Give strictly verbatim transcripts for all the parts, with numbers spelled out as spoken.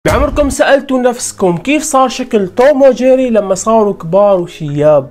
بعمركم سألتوا نفسكم كيف صار شكل توم وجيري لما صاروا كبار وشياب؟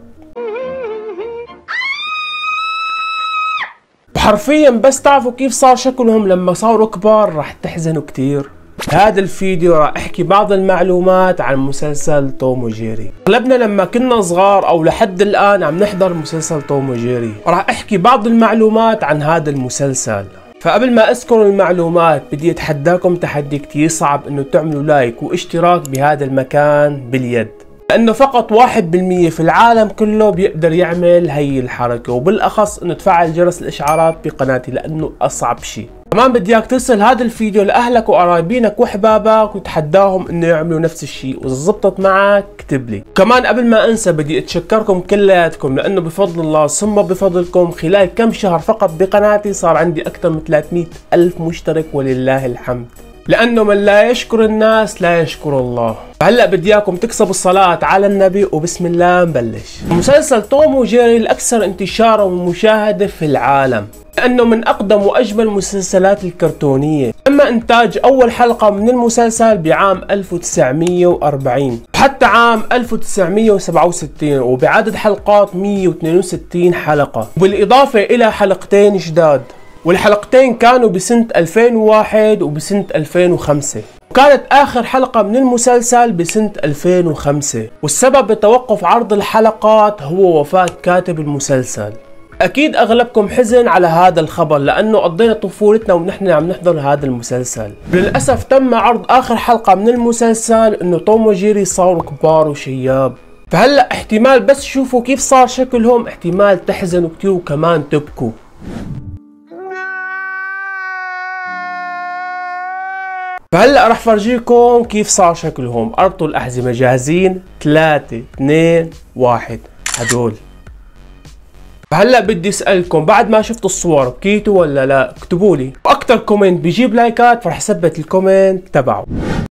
حرفيا بس تعرفوا كيف صار شكلهم لما صاروا كبار راح تحزنوا كتير. بهذا الفيديو راح احكي بعض المعلومات عن مسلسل توم وجيري. اغلبنا لما كنا صغار او لحد الان عم نحضر مسلسل توم وجيري، راح احكي بعض المعلومات عن هذا المسلسل. فقبل ما اذكر المعلومات بدي اتحداكم تحدي كتير صعب انه تعملوا لايك واشتراك بهذا المكان باليد، لانه فقط واحد بالمية في العالم كله بيقدر يعمل هي الحركة، وبالاخص انه تفعل جرس الاشعارات بقناتي لانه اصعب شيء. كمان بدي اياك ترسل هذا الفيديو لاهلك وقرايبينك وحبابك وتحداهم انه يعملوا نفس الشيء، واذا زبطت معك اكتب لي. كمان قبل ما انسى بدي اتشكركم كلياتكم، لانه بفضل الله ثم بفضلكم خلال كم شهر فقط بقناتي صار عندي اكثر من ثلاثمئة الف مشترك ولله الحمد، لانه من لا يشكر الناس لا يشكر الله. هلا بدي اياكم تكسبوا الصلاة على النبي وبسم الله نبلش. مسلسل توم وجيري الاكثر انتشارا ومشاهدة في العالم، لانه من اقدم واجمل المسلسلات الكرتونية. تم انتاج اول حلقة من المسلسل بعام ألف وتسعمئة وأربعين وحتى عام ألف وتسعمئة وسبعة وستين، وبعدد حلقات مئة واثنين وستين حلقة، بالاضافة الى حلقتين جداد، والحلقتين كانوا بسنة ألفين وواحد وبسنة ألفين وخمسة، وكانت آخر حلقة من المسلسل بسنة ألفين وخمسة. والسبب بتوقف عرض الحلقات هو وفاة كاتب المسلسل. أكيد أغلبكم حزن على هذا الخبر، لأنه قضينا طفولتنا ونحن عم نحضر هذا المسلسل. للأسف تم عرض آخر حلقة من المسلسل إنه توم وجيري صاروا كبار وشياب، فهلأ احتمال بس تشوفوا كيف صار شكلهم احتمال تحزنوا كتير وكمان تبكوا. فهلا رح فرجيكم كيف صار شكلهم. اربطوا الاحزمه، جاهزين؟ ثلاثة اثنين واحد هدول. فهلا بدي اسالكم بعد ما شفتوا الصور بكيتوا ولا لا؟ اكتبوا لي، واكثر كومنت بيجيب لايكات فرح ثبت الكومنت تبعه.